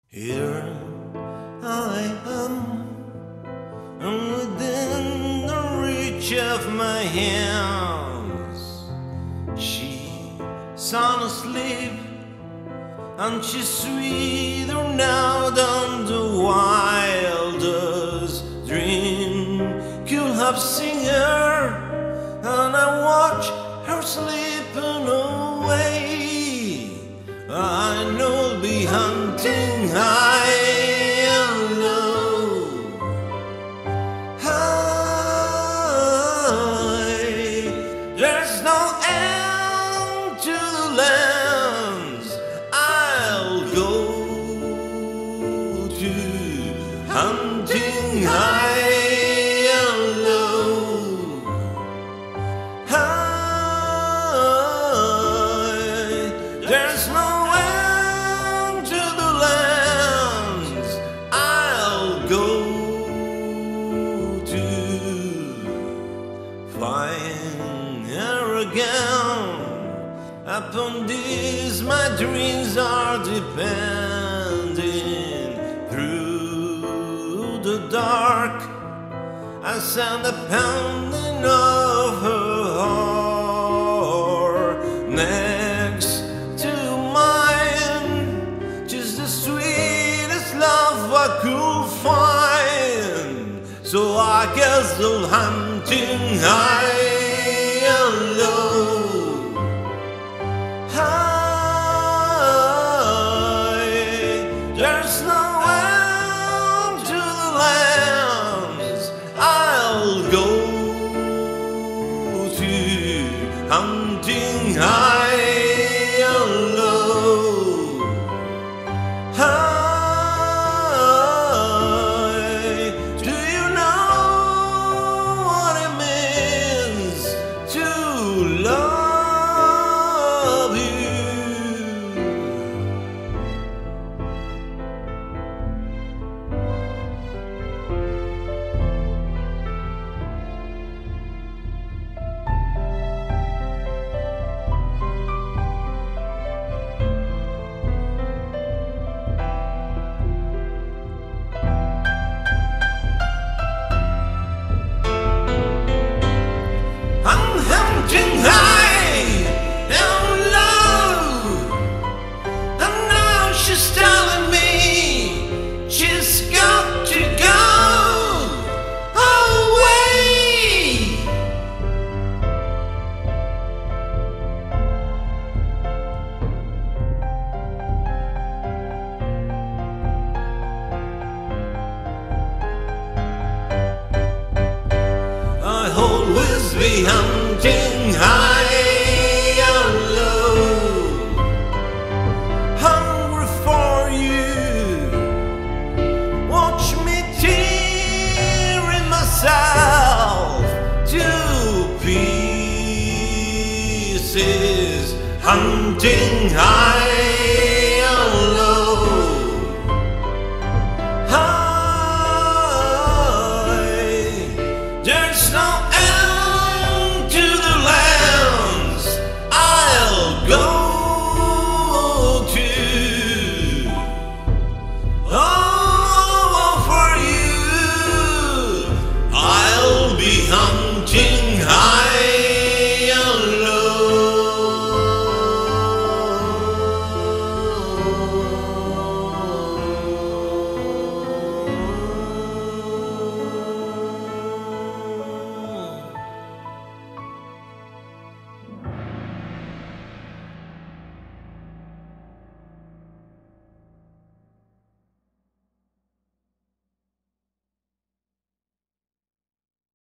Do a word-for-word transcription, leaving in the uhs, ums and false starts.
Here I am, and within the reach of my hands, she's sound asleep, and she's sweeter now than the wildest dream could have seen her, and I watch her slipping away. I know I'll be hunting high and low, high. There's no end to the lands I'll go to, hunting high and low, high. There's no upon this my dreams are depending. Through the dark I send a pounding of her heart next to mine, just the sweetest love I could find. So I guess they'll hunting high and low, high. There's no end to the lands I'll go to, hunting high and low, high. Do you know what it means to love? Be hunting high and low, hungry for you. Watch me tearing myself to pieces, hunting high